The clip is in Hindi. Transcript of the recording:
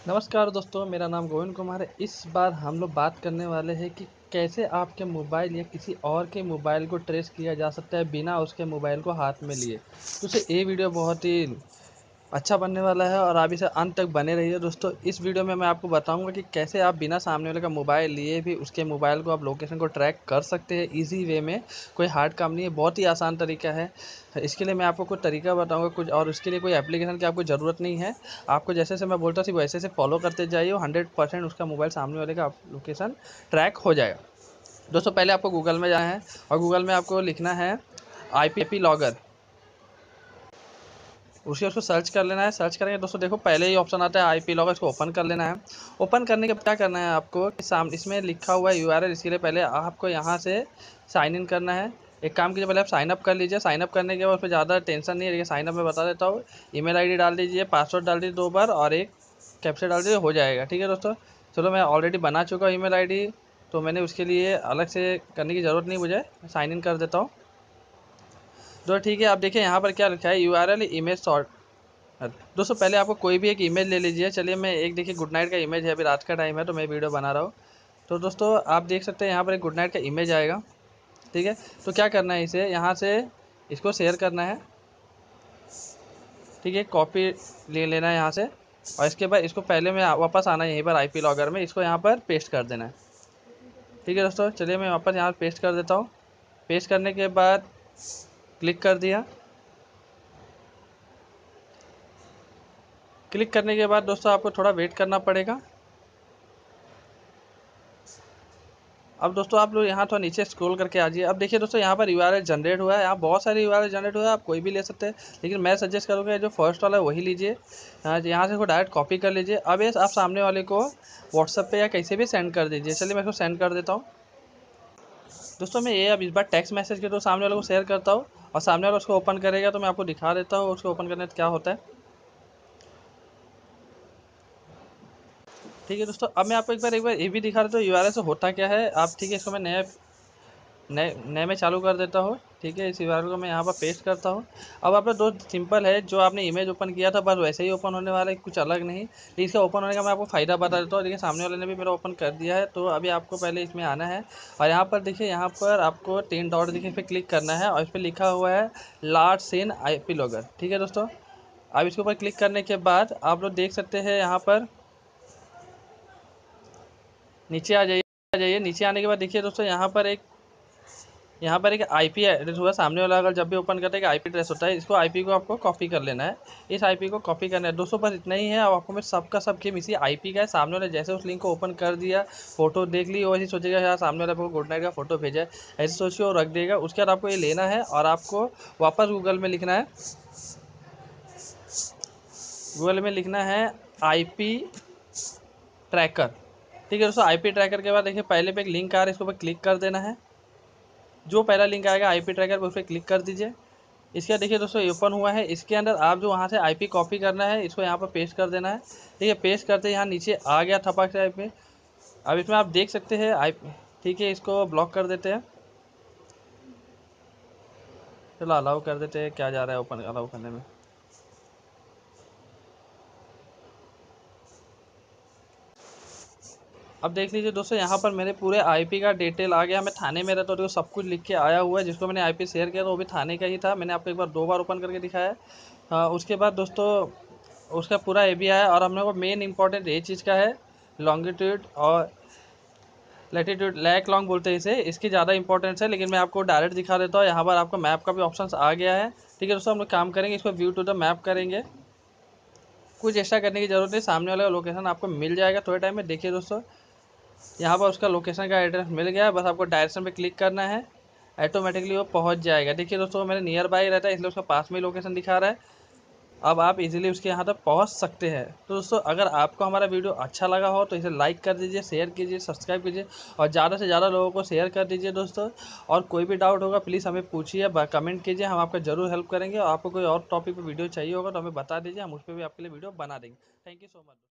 नमस्कार दोस्तों, मेरा नाम गोविंद कुमार है। इस बार हम लोग बात करने वाले हैं कि कैसे आपके मोबाइल या किसी और के मोबाइल को ट्रेस किया जा सकता है बिना उसके मोबाइल को हाथ में लिए। तो ये वीडियो बहुत ही अच्छा बनने वाला है और आप इसे अंत तक बने रहिए दोस्तों। इस वीडियो में मैं आपको बताऊंगा कि कैसे आप बिना सामने वाले का मोबाइल लिए भी उसके मोबाइल को आप लोकेशन को ट्रैक कर सकते हैं इजी वे में। कोई हार्ड काम नहीं है, बहुत ही आसान तरीका है। इसके लिए मैं आपको कुछ तरीका बताऊंगा कुछ, और उसके लिए कोई एप्लीकेशन की आपको ज़रूरत नहीं है। आपको जैसे जैसे मैं बोलता थी वैसे से फॉलो करते जाइए, 100% उसका मोबाइल सामने वाले का लोकेशन ट्रैक हो जाएगा। दोस्तों पहले आपको गूगल में जाना है और गूगल में आपको लिखना है IP लॉगर। उसको सर्च कर लेना है। सर्च करेंगे दोस्तों, देखो पहले ही ऑप्शन आता है IP लॉगर, इसको ओपन कर लेना है। ओपन करने के बाद क्या करना है आपको कि सामने इसमें लिखा हुआ है URL। इसके लिए पहले आपको यहाँ से साइन इन करना है। एक काम कीजिए, पहले आप साइन अप कर लीजिए। साइन अप करने के बाद उस पर ज़्यादा टेंशन नहीं है, लेकिन साइन अप में बता देता हूँ। ईमेल ID डाल दीजिए, पासवर्ड डाल दीजिए 2 बार और एक कैप्चा डाल दीजिए, हो जाएगा। ठीक है दोस्तों, चलो मैं ऑलरेडी बना चुका हूँ ईमेल ID, तो मैंने उसके लिए अलग से करने की ज़रूरत नहीं, मुझे साइन इन कर देता हूँ। तो ठीक है, आप देखिए यहाँ पर क्या लिखा है, URL इमेज सॉर्ट। दोस्तों पहले आपको कोई भी एक इमेज ले लीजिए। चलिए मैं एक, देखिए गुड नाइट का इमेज है, अभी रात का टाइम है तो मैं वीडियो बना रहा हूँ। तो दोस्तों आप देख सकते हैं यहाँ पर एक गुड नाइट का इमेज आएगा। ठीक है, तो क्या करना है, इसे यहाँ से इसको शेयर करना है। ठीक है, कॉपी ले लेना है यहाँ से, और इसके बाद इसको पहले में वापस आना है यहीं पर IP लॉगर में, इसको यहाँ पर पेस्ट कर देना है। ठीक है दोस्तों, चलिए मैं वापस यहाँ पेस्ट कर देता हूँ। पेस्ट करने के बाद क्लिक कर दिया। क्लिक करने के बाद दोस्तों आपको थोड़ा वेट करना पड़ेगा। अब दोस्तों आप लोग यहाँ थोड़ा नीचे स्क्रॉल करके आ जाइए। अब देखिए दोस्तों यहाँ पर URL जनरेट हुआ है, यहाँ बहुत सारे URL जनरेट हुआ है, आप कोई भी ले सकते हैं, लेकिन मैं सजेस्ट करूँगा जो फर्स्ट वाला है वही लीजिए। यहाँ से इसको डायरेक्ट कॉपी कर लीजिए। अब ये आप सामने वाले को व्हाट्सएप पे या कैसे भी सेंड कर दीजिए। चलिए मैं इसको सेंड कर देता हूँ। दोस्तों मैं ये अब इस बार टेक्स्ट मैसेज के तो सामने वाले को शेयर करता हूँ, और सामने वाला उसको ओपन करेगा तो मैं आपको दिखा देता हूँ उसको ओपन करने से क्या होता है। ठीक है दोस्तों, अब मैं आपको एक बार ये भी दिखा देता हूँ URL से होता क्या है। आप ठीक है, इसको मैं नए नए में चालू कर देता हूँ। ठीक है, इस URL को मैं यहाँ पर पेस्ट करता हूँ। अब आपका दोस्त सिंपल है, जो आपने इमेज ओपन किया था बस वैसे ही ओपन होने वाला है, कुछ अलग नहीं। लेकिन इसका ओपन होने का मैं आपको फ़ायदा बता देता हूँ। देखिए सामने वाले ने भी मेरा ओपन कर दिया है, तो अभी आपको पहले इसमें आना है और यहाँ पर देखिए, यहाँ पर आपको 3 डॉट देखिए, इस पर क्लिक करना है और इस पर लिखा हुआ है लार्ज सीन IP लॉगर। ठीक है दोस्तों, अब इसके ऊपर क्लिक करने के बाद आप लोग देख सकते हैं यहाँ पर नीचे आ जाइए। नीचे आने के बाद देखिए दोस्तों यहाँ पर एक IP एड्रेस हुआ सामने वाला, अगर जब भी ओपन करते हैं कि IP एड्रेस होता है, इसको IP को आपको कॉपी कर लेना है। इस IP को कॉपी करना है दोस्तों, बस इतना ही है। अब आपको मैं सबका सब गेम इसी IP का है। सामने वाले जैसे उस लिंक को ओपन कर दिया, फोटो देख ली, वैसे सोचेगा यार सामने वाले आपको गुड नाइट का फोटो भेजा है, ऐसे सोचिए और रख देगा। उसके बाद आपको ये लेना है और आपको वापस गूगल में लिखना है IP ट्रैकर। ठीक है दोस्तों, IP ट्रैकर के बाद देखिए पहले पे एक लिंक आ रहा है, इसके ऊपर क्लिक कर देना है। जो पहला लिंक आएगा IP ट्रैकर पर, उस पर क्लिक कर दीजिए। इसके बाद देखिए दोस्तों ओपन हुआ है। इसके अंदर आप जो वहाँ से IP कॉपी करना है, इसको यहाँ पर पेस्ट कर देना है। ठीक है, पेस्ट करते यहाँ नीचे आ गया थपक से IP। अब इसमें आप देख सकते हैं IP। ठीक है, इसको ब्लॉक कर देते हैं। चलो अलाउ कर देते हैं, क्या जा रहा है ओपन अलाउ करने में। अब देख लीजिए दोस्तों, यहाँ पर मेरे पूरे IP का डिटेल आ गया। मैं थाने में रहता हूँ तो सब कुछ लिख के आया हुआ है। जिसको मैंने IP शेयर किया था वो भी थाने का ही था। मैंने आपको एक बार 2 बार ओपन करके दिखाया है। उसके बाद दोस्तों उसका पूरा ये भी आया, और हम लोग को मेन इंपॉर्टेंट ये चीज़ का है, लॉन्गिट्यूड और लैटिट्यूड, लैक लॉन्ग बोलते हैं इसे, इसकी ज़्यादा इंपॉर्टेंस है। लेकिन मैं आपको डायरेक्ट दिखा देता हूँ। यहाँ पर आपको मैप का भी ऑप्शन आ गया है। ठीक है दोस्तों, हम लोग काम करेंगे, इसको व्यू टू द मैप करेंगे। कुछ एक्स्ट्रा करने की जरूरत नहीं, सामने वाला लोकेशन आपको मिल जाएगा थोड़े टाइम में। देखिए दोस्तों, यहाँ पर उसका लोकेशन का एड्रेस मिल गया है, बस आपको डायरेक्शन पे क्लिक करना है, ऑटोमेटिकली वो पहुँच जाएगा। देखिए दोस्तों, मेरे नियर बाई रहता है इसलिए उसका पास में लोकेशन दिखा रहा है। अब आप इजीली उसके यहाँ तक पहुँच सकते हैं। तो दोस्तों अगर आपको हमारा वीडियो अच्छा लगा हो तो इसे लाइक कर दीजिए, शेयर कीजिए, सब्सक्राइब कीजिए और ज़्यादा से ज़्यादा लोगों को शेयर कर दीजिए दोस्तों। और कोई भी डाउट होगा प्लीज़ हमें पूछिए, कमेंट कीजिए, हम आपका ज़रूर हेल्प करेंगे। और आपको कोई और टॉपिक पर वीडियो चाहिए होगा तो हमें बता दीजिए, हम उस पर भी आपके लिए वीडियो बना देंगे। Thank you so much.